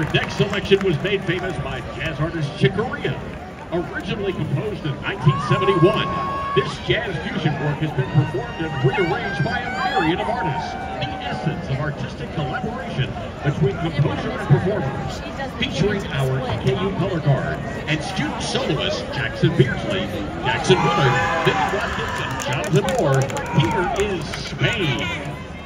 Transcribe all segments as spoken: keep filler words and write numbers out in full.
next selection was made famous by jazz artist Chick Corea. Originally composed in nineteen seventy-one, this jazz fusion work has been performed and rearranged by a myriad of artists. The essence of artistic collaboration between composer and performers, featuring our E K U color guard and student soloist Jackson Beardsley, Jackson Willard, Vinny Watkins, and Jonathan Moore. Here is Spain.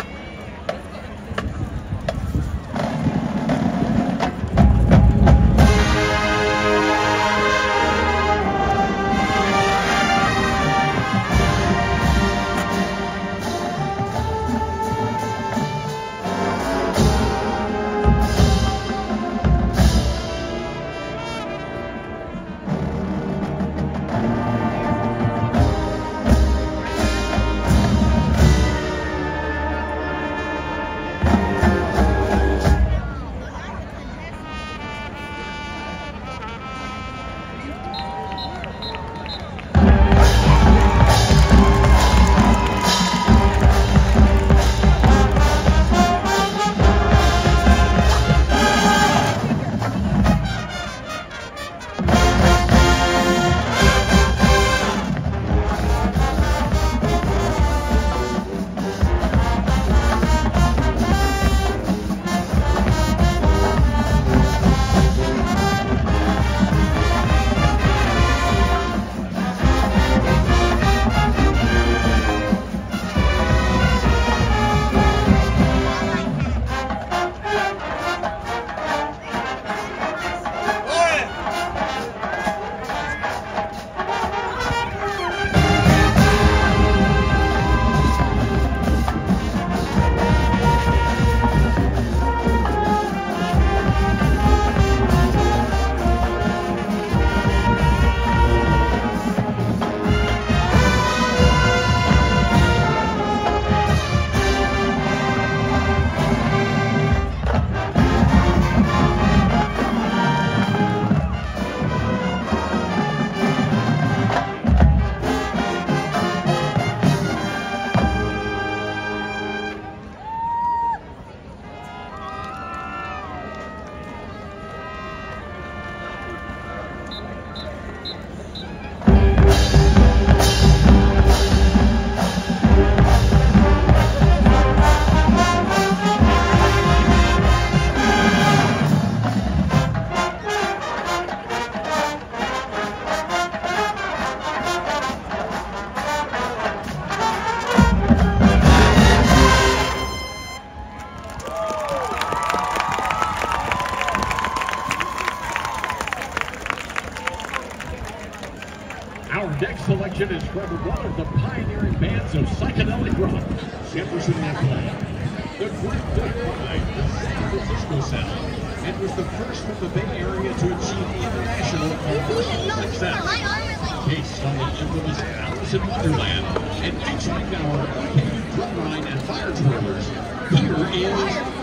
Our next selection is from one of the pioneering bands of psychedelic rock, Jefferson Airplane. The group defined the San Francisco sound and was the first from the Bay Area to achieve international commercial success. Based on the infamous Alice in Wonderland and featuring our E K U drum line and fire twirlers, here is